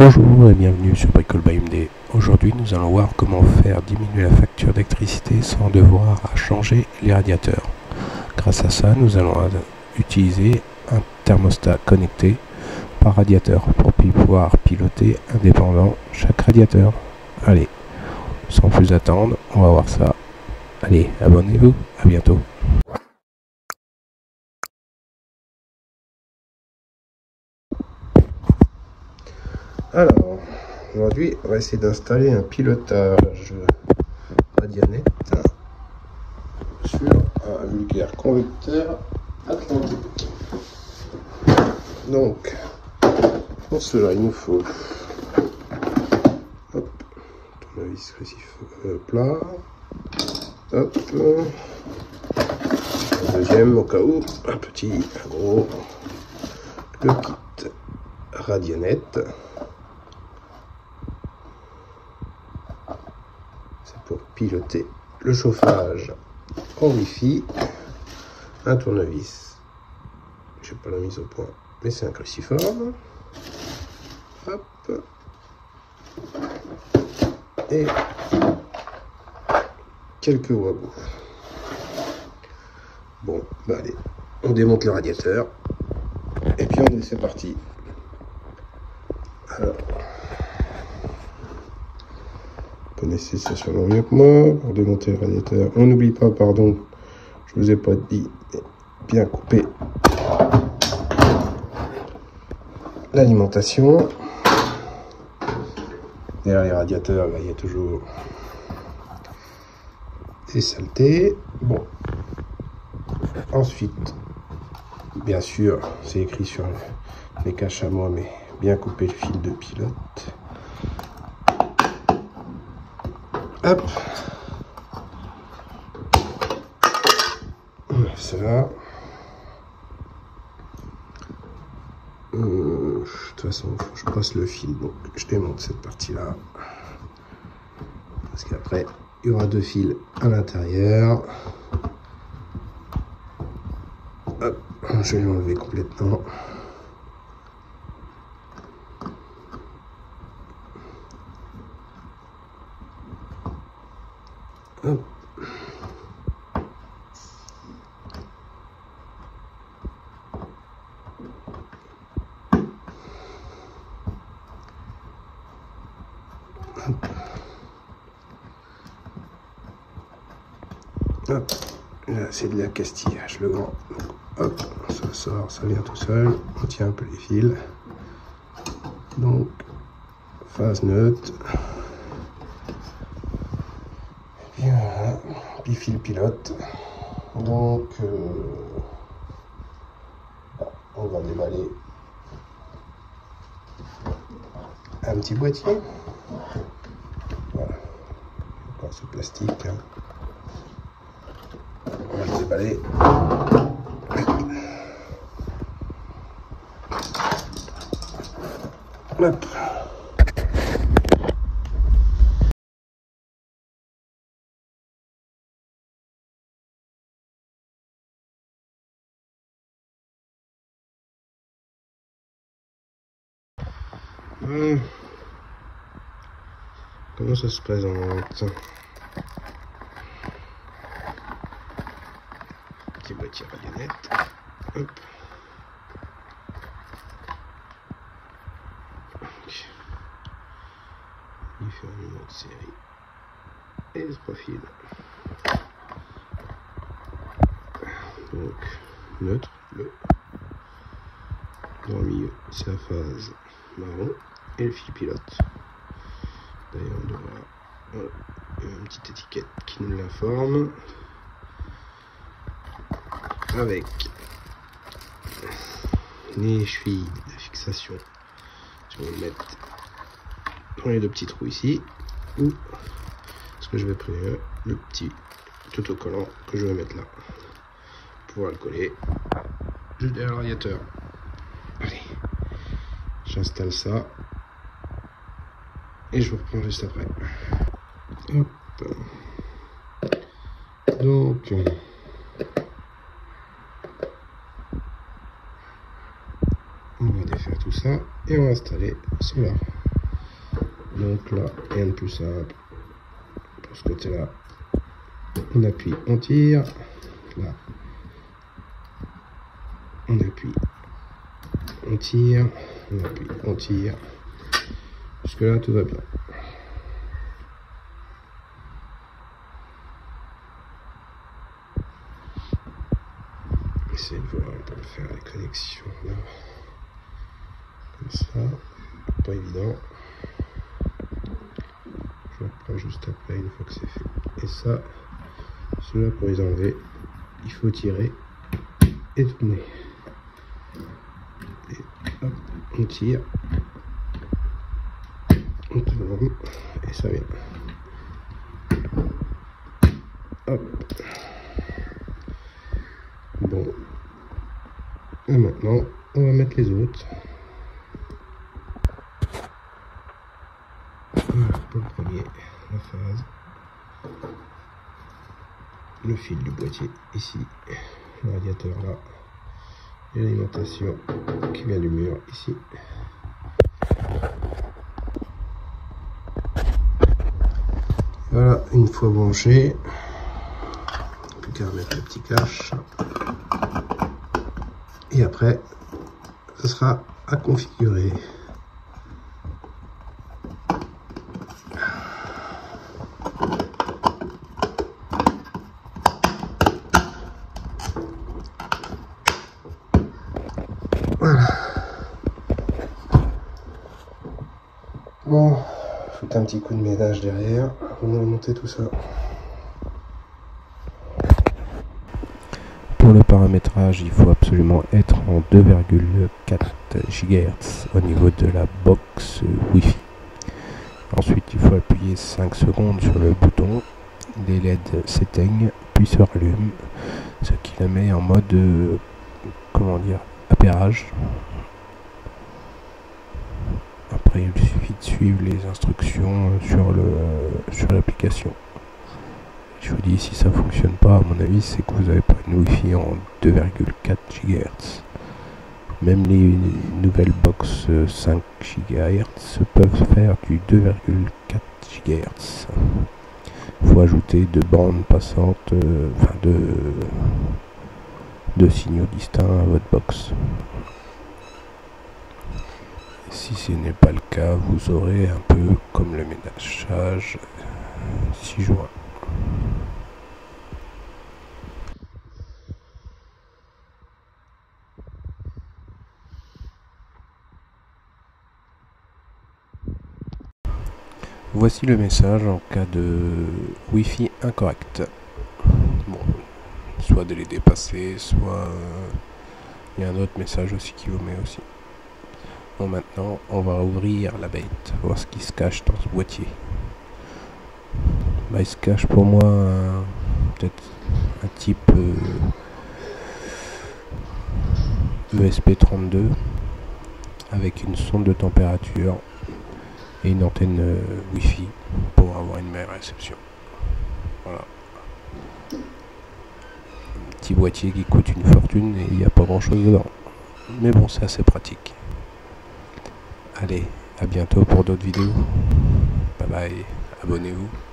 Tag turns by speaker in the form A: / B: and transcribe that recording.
A: Bonjour et bienvenue sur Bricole by MD. Aujourd'hui nous allons voir comment faire diminuer la facture d'électricité sans devoir changer les radiateurs. Grâce à ça nous allons utiliser un thermostat connecté par radiateur pour pouvoir piloter indépendant chaque radiateur. Allez, sans plus attendre, on va voir ça. Allez, abonnez-vous, à bientôt. Alors, aujourd'hui, on va essayer d'installer un pilotage Radianet sur un vulgaire convecteur atlantique. Donc, pour cela, il nous faut tournevis récif plat, hop, un deuxième au cas où, un petit, un gros, le kit Radianet. Pour piloter le chauffage en Wi-Fi, un tournevis, je sais pas la mise au point, mais c'est un cruciforme, hop, et quelques wagons. Bon, bah allez, on démonte le radiateur, et puis c'est parti. Alors, connaissez ça sûrement mieux que moi. Pour démonter le radiateur, on n'oublie pas, pardon, je vous ai pas dit, bien couper l'alimentation. Derrière les radiateurs, là, il y a toujours des saletés. Bon, ensuite, bien sûr, c'est écrit sur les caches à moi, mais bien couper le fil de pilote. Hop, on a ça. De toute façon, il faut que je passe le fil, donc je démonte cette partie-là. Parce qu'après, il y aura deux fils à l'intérieur. Hop, je vais l'enlever complètement. Hop. Hop. Hop. Là c'est de l'accastillage, le grand. Donc, hop, ça sort, ça vient tout seul. On tient un peu les fils. Donc, phase neutre. Et voilà, puis fil pilote. Donc, on va déballer un petit boîtier. Voilà, encore ce plastique. Hein. On va le déballer. Hop. Comment ça se présente? Petit boîtier Radianet. Hop. Différents numéros de série. Et ce profil. Donc, neutre, bleu. Dans le milieu, c'est la phase marron. Et le fil pilote. D'ailleurs, on doit avoir une petite étiquette qui nous l'informe. Avec les chevilles de fixation. Je vais les mettre dans les deux petits trous ici. Ou ce que je vais prendre, le petit autocollant que je vais mettre là. Pour pouvoir le coller juste derrière le radiateur. Allez, j'installe ça. Et je vous reprends juste après. Hop. Donc, on va défaire tout ça et on va installer cela. Donc là, rien de plus simple. Pour ce côté-là, on appuie, on tire. Là, on appuie, on tire, on appuie, on tire. Jusque là, tout va bien. Essayez de voir un peu de faire les connexions là. Comme ça, pas évident. Je reprends juste après une fois que c'est fait. Et ça, cela pour les enlever, il faut tirer et tourner. Et hop, on tire, on tourne et ça vient. Hop. Bon. Et maintenant, on va mettre les autres. Voilà pour le premier, la phase. Le fil du boîtier ici, le radiateur là, et l'alimentation qui vient du mur ici. Voilà, une fois branché, plus qu'à remettre le petit cache. Et après, ce sera à configurer. Voilà. Bon, faites un petit coup de ménage derrière. On va monter tout ça. Pour le paramétrage, il faut absolument être en 2,4 GHz au niveau de la box Wi-Fi. Ensuite, il faut appuyer 5 secondes sur le bouton. Les LED s'éteignent puis se rallument, ce qui la met en mode appairage. Après, il suffit de suivre les instructions sur l'application. Je vous dis, si ça fonctionne pas, à mon avis, c'est que vous n'avez pas une Wi-Fi en 2,4 GHz. Même les nouvelles box 5 GHz peuvent faire du 2,4 GHz. Il faut ajouter deux bandes passantes, deux signaux distincts à votre box. Si ce n'est pas le cas, vous aurez un peu comme le ménage 6 juin. Voici le message en cas de Wi-Fi incorrect. Bon, soit de les dépasser, soit il y a un autre message aussi qui vous met aussi. Bon, maintenant, on va ouvrir la bête, voir ce qui se cache dans ce boîtier. Bah, il se cache pour moi peut-être un type ESP32 avec une sonde de température et une antenne Wi-Fi pour avoir une meilleure réception. Voilà. Un petit boîtier qui coûte une fortune et il n'y a pas grand chose dedans. Mais bon, c'est assez pratique. Allez, à bientôt pour d'autres vidéos. Bye bye, abonnez-vous.